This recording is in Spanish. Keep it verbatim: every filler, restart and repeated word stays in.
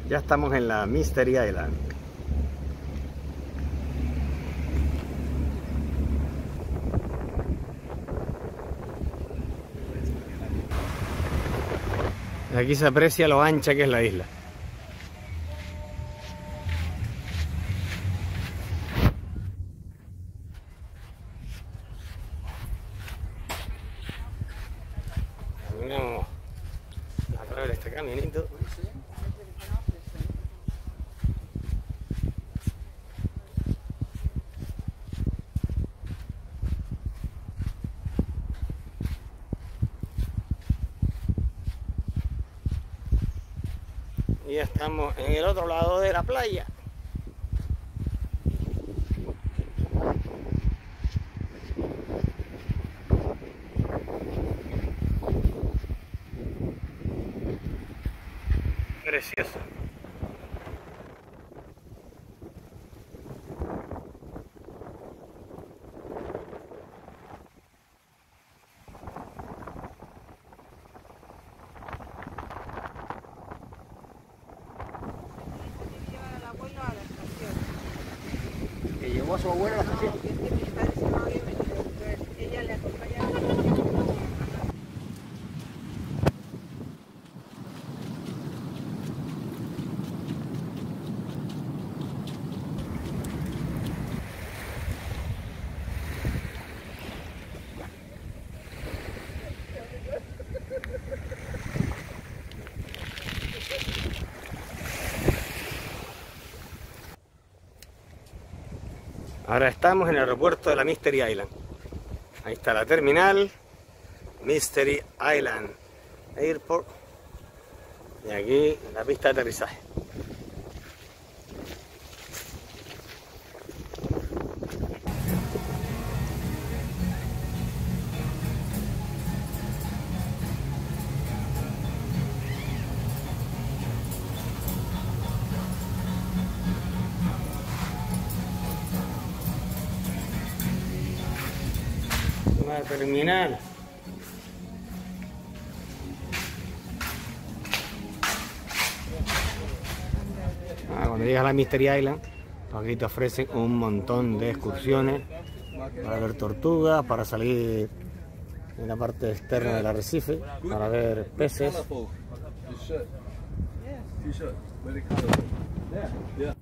Ya estamos en la Mystery Island. Aquí se aprecia lo ancha que es la isla. Caminamos a través de este caminito. Y ya estamos en el otro lado de la playa. Precioso. Que llevó a su abuelo a la estación. No, que es que mi padre se no había venido, entonces ella le acompañaba. Ahora estamos en el aeropuerto de la Mystery Island. Ahí está la terminal Mystery Island Airport. Y aquí la pista de aterrizaje. La terminal. Ah, cuando llegas a la Mystery Island, aquí te ofrecen un montón de excursiones para ver tortugas, para salir en la parte externa del arrecife, para ver peces.